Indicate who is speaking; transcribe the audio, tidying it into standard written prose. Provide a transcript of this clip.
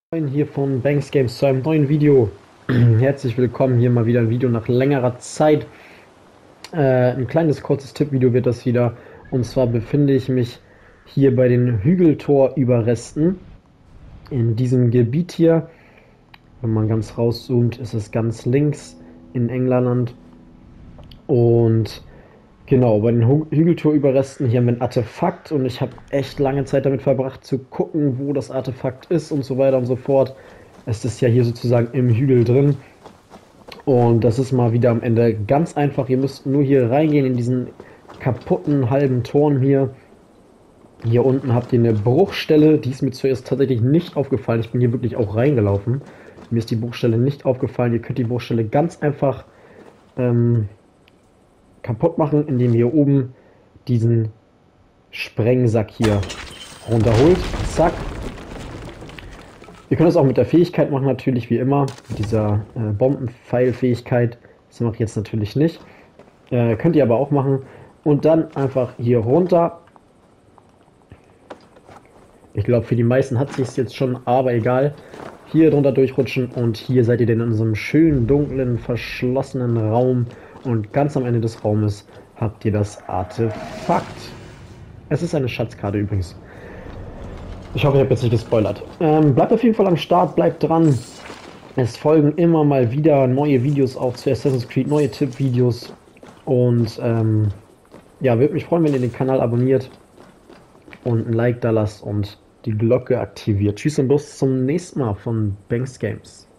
Speaker 1: Moin, hier von Banks Games zu einem neuen Video. Herzlich willkommen, hier mal wieder ein Video nach längerer Zeit. Ein kleines kurzes Tippvideo wird das wieder. Und zwar befinde ich mich hier bei den Hügeltor-Überresten. In diesem Gebiet hier, wenn man ganz rauszoomt, ist es ganz links in England. Und genau, bei den Hügeltor-Überresten hier haben wir ein Artefakt. Und ich habe echt lange Zeit damit verbracht zu gucken, wo das Artefakt ist und so weiter und so fort. Es ist ja hier sozusagen im Hügel drin. Und das ist mal wieder am Ende ganz einfach. Ihr müsst nur hier reingehen in diesen kaputten halben Turm hier. Hier unten habt ihr eine Bruchstelle. Die ist mir zuerst tatsächlich nicht aufgefallen. Ich bin hier wirklich auch reingelaufen. Mir ist die Bruchstelle nicht aufgefallen. Ihr könnt die Bruchstelle ganz einfach kaputt machen, indem ihr oben diesen Sprengsack hier runterholt. Zack. Ihr könnt das auch mit der Fähigkeit machen, natürlich wie immer. Mit dieser Bombenpfeil-Fähigkeit. Das mache ich jetzt natürlich nicht. Könnt ihr aber auch machen. Und dann einfach hier runter. Ich glaube, für die meisten hat sich jetzt schon, aber egal. Hier drunter durchrutschen und hier seid ihr dann in so einem schönen, dunklen, verschlossenen Raum. Und ganz am Ende des Raumes habt ihr das Artefakt. Es ist eine Schatzkarte übrigens. Ich hoffe, ich habe jetzt nicht gespoilert. Bleibt auf jeden Fall am Start, bleibt dran. Es folgen immer mal wieder neue Videos auch zu Assassin's Creed, neue Tippvideos. Und ja, würde mich freuen, wenn ihr den Kanal abonniert und ein Like da lasst und die Glocke aktiviert. Tschüss und bis zum nächsten Mal von Banks Games.